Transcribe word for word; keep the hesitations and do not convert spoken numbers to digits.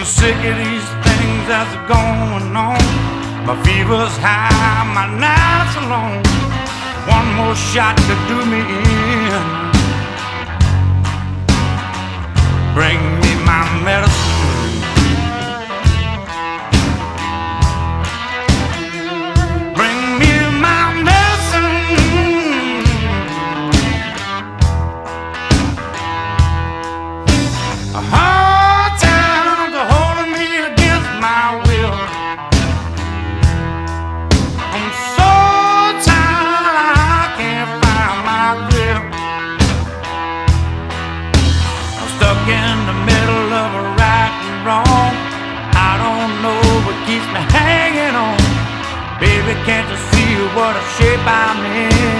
sick of these things that's going on. My fever's high, my nights are long. One more shot to do me in. Bring me my medicine. Bring me my medicine. Hard times are holding me against my will. I'm so tired I can't find my grip. I'm stuck in the middle of a right and wrong. I don't know what keeps me hanging on. Baby, can't you see what a shape I'm in?